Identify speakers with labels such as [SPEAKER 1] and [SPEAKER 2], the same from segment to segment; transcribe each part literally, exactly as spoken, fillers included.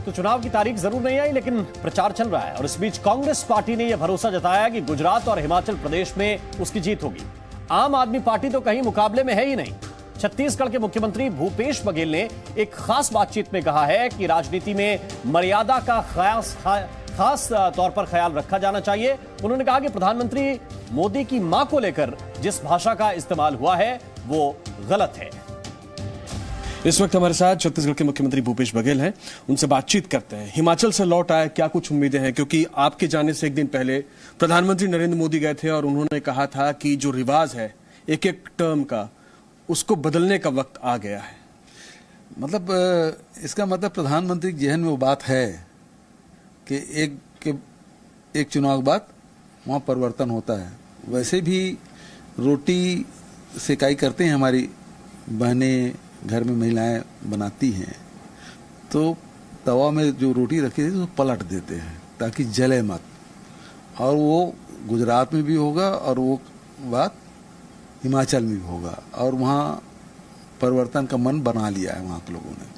[SPEAKER 1] तो चुनाव की तारीख जरूर नहीं आई, लेकिन प्रचार चल रहा है और इस बीच कांग्रेस पार्टी ने यह भरोसा जताया कि गुजरात और हिमाचल प्रदेश में उसकी जीत होगी। आम आदमी पार्टी तो कहीं मुकाबले में है ही नहीं। छत्तीसगढ़ के मुख्यमंत्री भूपेश बघेल ने एक खास बातचीत में कहा है कि राजनीति में मर्यादा का खास खास तौर पर ख्याल रखा जाना चाहिए। उन्होंने कहा कि प्रधानमंत्री मोदी की मां को लेकर जिस भाषा का इस्तेमाल हुआ है वो गलत है।
[SPEAKER 2] इस वक्त हमारे साथ छत्तीसगढ़ के मुख्यमंत्री भूपेश बघेल हैं, उनसे बातचीत करते हैं। हिमाचल से लौट आए, क्या कुछ उम्मीदें हैं? क्योंकि आपके जाने से एक दिन पहले प्रधानमंत्री नरेंद्र मोदी गए थे और उन्होंने कहा था कि जो रिवाज है एक एक टर्म का, उसको बदलने का वक्त आ गया है।
[SPEAKER 3] मतलब इसका मतलब प्रधानमंत्री के जहन में वो बात है कि एक के एक चुनाव के बाद वहाँ परिवर्तन होता है। वैसे भी रोटी सेकाई करते हैं, हमारी बहनें घर में महिलाएं बनाती हैं, तो तवा में जो रोटी रखी थी तो पलट देते हैं ताकि जले मत। और वो गुजरात में भी होगा और वो बात हिमाचल में भी होगा, और वहाँ परिवर्तन का मन बना लिया है वहाँ के लोगों ने।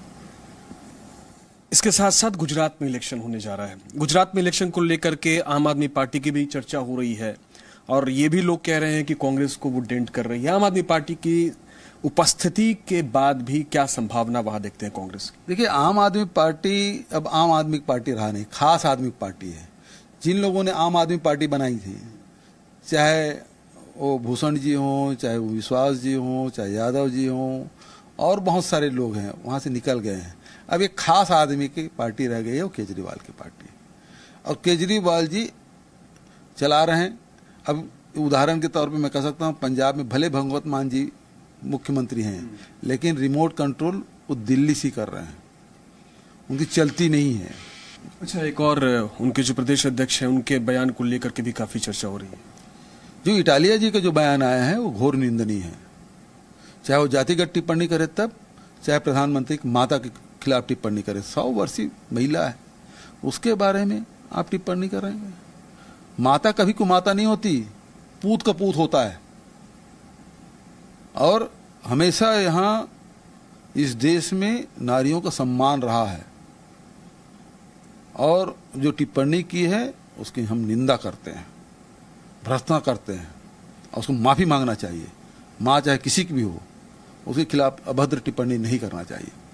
[SPEAKER 2] इसके साथ साथ गुजरात में इलेक्शन होने जा रहा है। गुजरात में इलेक्शन को लेकर के आम आदमी पार्टी की भी चर्चा हो रही है और ये भी लोग कह रहे हैं कि कांग्रेस को वो डेंट कर रही है। आम आदमी पार्टी की उपस्थिति के बाद भी क्या संभावना वहां देखते हैं कांग्रेस की?
[SPEAKER 3] देखिए, आम आदमी पार्टी अब आम आदमी पार्टी रहा नहीं, खास आदमी पार्टी है। जिन लोगों ने आम आदमी पार्टी बनाई थी, चाहे वो भूषण जी हों, चाहे वो विश्वास जी हों, चाहे यादव जी हों, और बहुत सारे लोग हैं वहां से निकल गए हैं। अब एक खास आदमी की पार्टी रह गई है, वो केजरीवाल की पार्टी, और केजरीवाल जी चला रहे हैं। अब उदाहरण के तौर पे मैं कह सकता हूँ, पंजाब में भले भगवंत मान जी मुख्यमंत्री हैं, लेकिन रिमोट कंट्रोल वो दिल्ली से कर रहे हैं, उनकी चलती नहीं है।
[SPEAKER 2] अच्छा, एक और उनके जो प्रदेश अध्यक्ष हैं, उनके बयान को लेकर के भी काफी चर्चा हो रही है।
[SPEAKER 3] जो इटालिया जी का जो बयान आया है वो घोर निंदनीय है। चाहे वो जातिगत टिप्पणी करे तब, चाहे प्रधानमंत्री की माता के खिलाफ टिप्पणी करे। सौ वर्षीय महिला है, उसके बारे में आप टिप्पणी करेंगे? माता कभी कुमाता नहीं होती, पूत का पूत होता है। और हमेशा यहाँ इस देश में नारियों का सम्मान रहा है, और जो टिप्पणी की है उसकी हम निंदा करते हैं, भर्त्सना करते हैं, और उसको माफी मांगना चाहिए। माँ चाहे किसी की भी हो, उसके खिलाफ अभद्र टिप्पणी नहीं करना चाहिए।